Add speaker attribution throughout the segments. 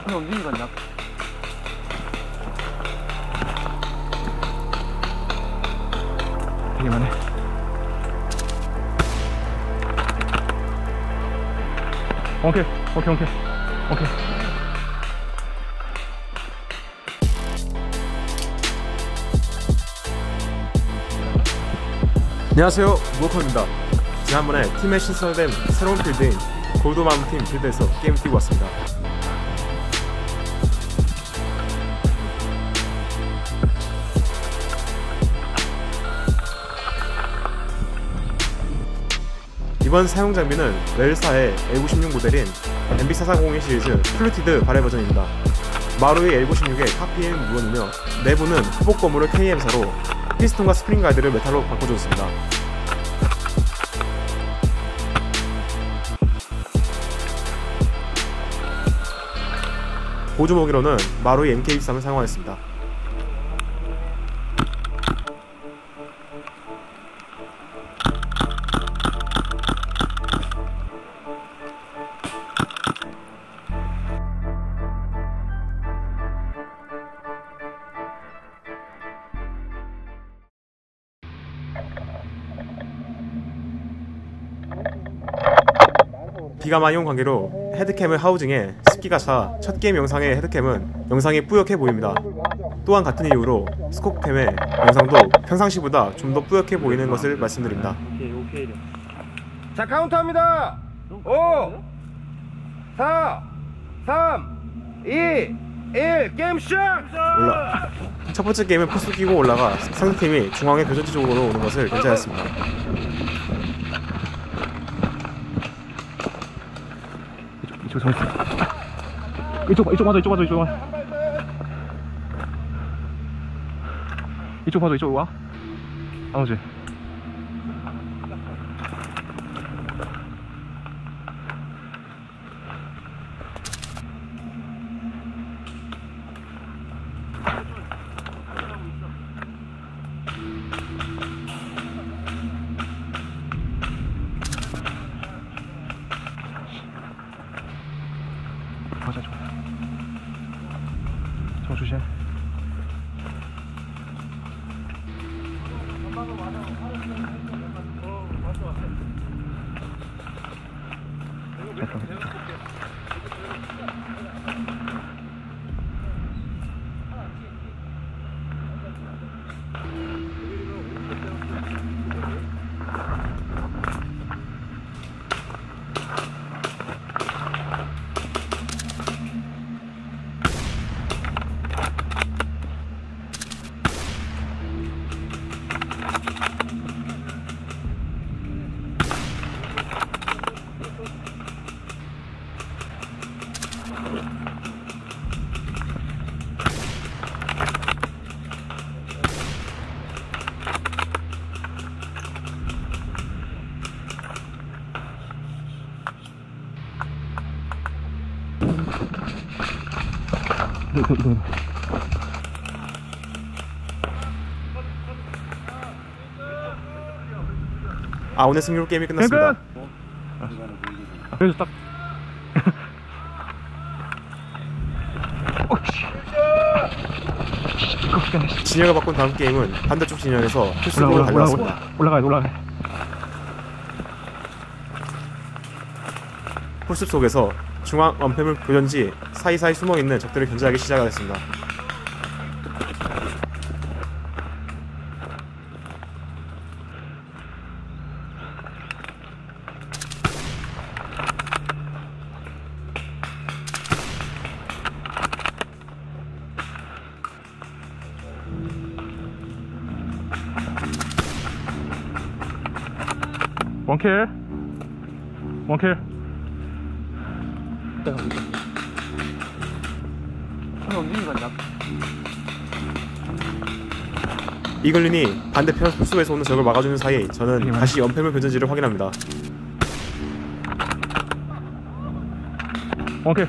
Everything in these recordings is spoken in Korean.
Speaker 1: 형 움직이는 거 같냐?
Speaker 2: 되게 많네. 오케이.
Speaker 3: 안녕하세요, 무어커입니다. 지난번에 팀에 신설된 새로운 필드인 골드마운틴 필드에서 게임 뛰고 왔습니다. 이번 사용 장비는 렐사의 L96 모델인 MB440 시리즈 플루티드 발열 버전입니다. 마루이 L96의 카피인 물론이며 내부는 후복 고무를 KM사로 피스톤과 스프링 가이드를 메탈로 바꿔줬습니다. 보조 무기로는 마루이 MK23을 사용하였습니다. 비가 많이 온 관계로 헤드캠을 하우징해 습기가 차 첫 게임 영상의 헤드캠은 영상이 뿌옇게 보입니다. 또한 같은 이유로 스코프캠의 영상도 평상시보다 좀 더 뿌옇게 보이는 것을 말씀드립니다.
Speaker 4: 자, 카운트합니다. 5 4 3 2 1 게임 시작!
Speaker 3: 첫 번째 게임은 포스 끼고 올라가 상대팀이 중앙의 교전지 쪽으로 오는 것을 견제하였습니다.
Speaker 2: 이쪽 맞아. 이쪽 와. 안 오지. 맞아, 좋아. 저 조심.
Speaker 3: 오늘 승리로 게임이 끝났습니다.
Speaker 2: 그래서 딱
Speaker 3: 진영을 바꾼 다음 게임은 반대쪽 진영에서 풀스으로 달려왔습니다.
Speaker 2: 올라가.
Speaker 3: 풀숲 속에서 중앙 언패물 교전지 사이사이 숨어있는 적들을 견제하기 시작하였습니다.
Speaker 2: 원킬.
Speaker 1: 형 움직이는 거 같냐?
Speaker 3: 이글린이 반대편 풀숲에서 오는 적을 막아주는 사이 저는 다시 연패물 교전지를 확인합니다.
Speaker 2: 오케이.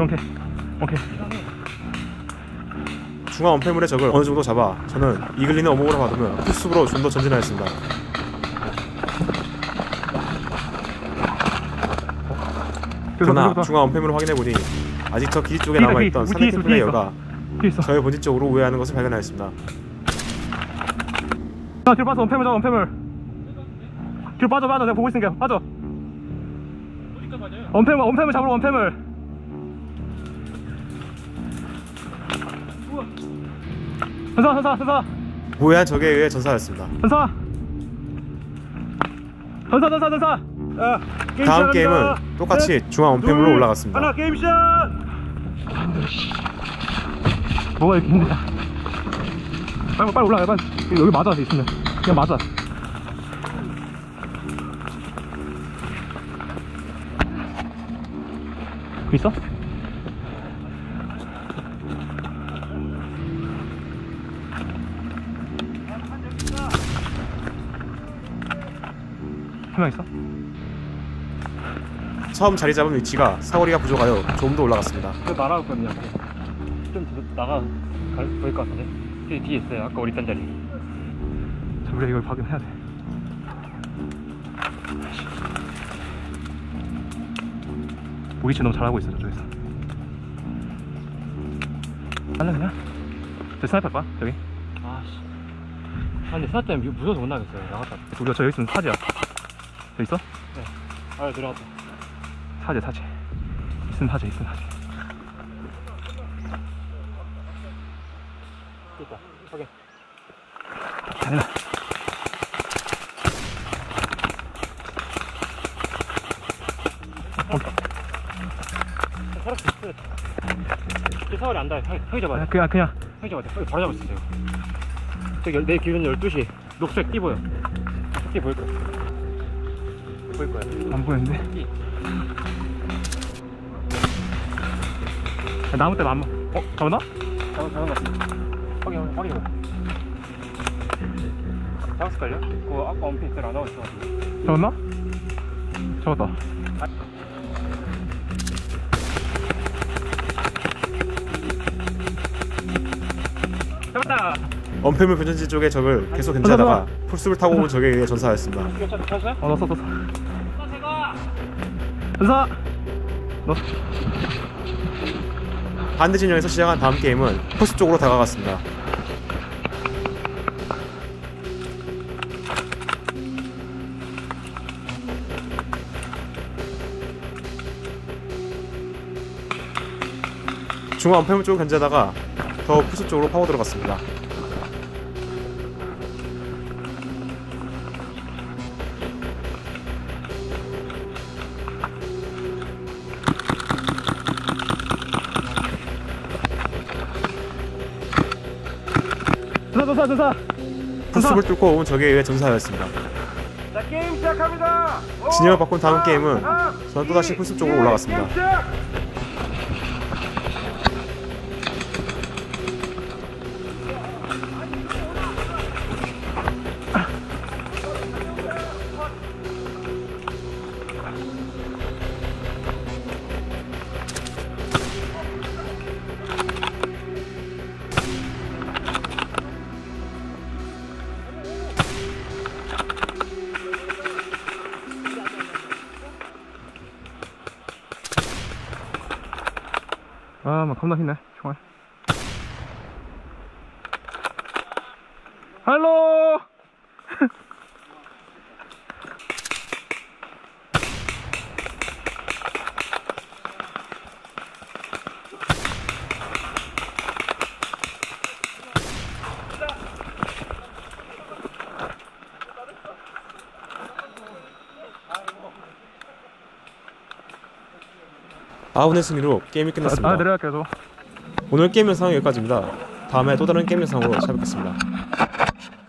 Speaker 3: 중앙 언패물의 적을 어느 정도 잡아 저는 이글린의 어목으로 받으며 풀숲으로 좀 더 전진하였습니다. 그러나 중앙 언패물을 확인해보니 아직 저 길 쪽에
Speaker 2: 뒤에
Speaker 3: 남아있던
Speaker 2: 뒤에
Speaker 3: 상대팀
Speaker 2: 있어,
Speaker 3: 플레이어가
Speaker 2: 뒤에 있어.
Speaker 3: 저의 본진 쪽으로 우회하는 것을 발견하였습니다.
Speaker 2: 자, 뒤로 빠져. 원패물 잡아. 원패물. 뒤로 빠져. 내가 보고 있으니까 빠져. 원패물 잡으러 원패물. 전사.
Speaker 3: 우회한 적에 의해 전사하였습니다.
Speaker 2: 전사.
Speaker 3: 다음 게임은 똑같이 중앙 원패물로 올라갔습니다.
Speaker 2: 하나 게임 시작. 뭐가 이렇게 힘드냐? 빨리 올라가. 빨리. 여기 맞아 있으면 그냥 맞아. 있어? 한 명 있어?
Speaker 3: 처음 자리 잡은 위치가 사거리가 부족하여 좀 더 올라갔습니다.
Speaker 1: 그 날아갔거든요. 좀 보일 것 같은데? 뒤에 있어요. 아까 우리 있던 자리.
Speaker 2: 자, 우리가 이걸 확인해야 돼. 보이치 너무 잘하고 있어 저쪽에서. 할래 그냥? 저 스나이퍼 할까? 저기?
Speaker 1: 아씨. 근데 스나 때문에 무서워서 못 나겠어요. 나갔다.
Speaker 2: 우리가 저 여기 있으면 사지야. 저 있어?
Speaker 1: 네. 아, 들어갔다.
Speaker 2: 사지. 있으면 사지.
Speaker 1: 됐다. 확인.
Speaker 2: 잘해라.
Speaker 1: 살았어. 제 사월이 안 닿아요. 형이 잡아야 돼.
Speaker 2: 그냥.
Speaker 1: 형이 잡아야 돼. 형이 바로 잡았어요. 저기 내 기준 12시. 녹색 띠 보여. 녹색 띠 보일 거야. 보일 거야.
Speaker 2: 안 보이는데?
Speaker 1: 띠.
Speaker 2: 나무 때문에 안 봐. 잡았나?
Speaker 1: 잡은 거 같아. 확인해봐. 잡았을걸요? 그 아까 원피스를 안 하고 있어가지고.
Speaker 2: 잡았나? 잡았다.
Speaker 1: 잡았다!
Speaker 3: 원패물 변전지 쪽의 적을 계속 견제하다가 풀숲을 타고 온 적에 의해 전사하였습니다.
Speaker 1: 이거 찾았어요?
Speaker 2: 넣었어. 전사! 넣었어.
Speaker 3: 반대 진영에서 시작한 다음 게임은 풀숲 쪽으로 다가갔습니다. 중앙 원패물 쪽을 견제하다가 더 풀숲 쪽으로 파고 들어갔습니다.
Speaker 2: 전사.
Speaker 3: 풀숲을 뚫고 온 적에 의해 전사하였습니다.
Speaker 4: 자, 게임 시작합니다.
Speaker 3: 진영을 바꾼 다음 게임은 저는 또다시 풀숲 쪽으로 올라갔습니다.
Speaker 4: 게임 시작!
Speaker 2: 막 겁나 힘내. 총알. 할로!
Speaker 3: 아군의 승리로 게임이 끝났습니다.
Speaker 2: 내려갈게요 저.
Speaker 3: 오늘 게임 영상은 여기까지입니다. 다음에 또 다른 게임 영상으로 찾아뵙겠습니다.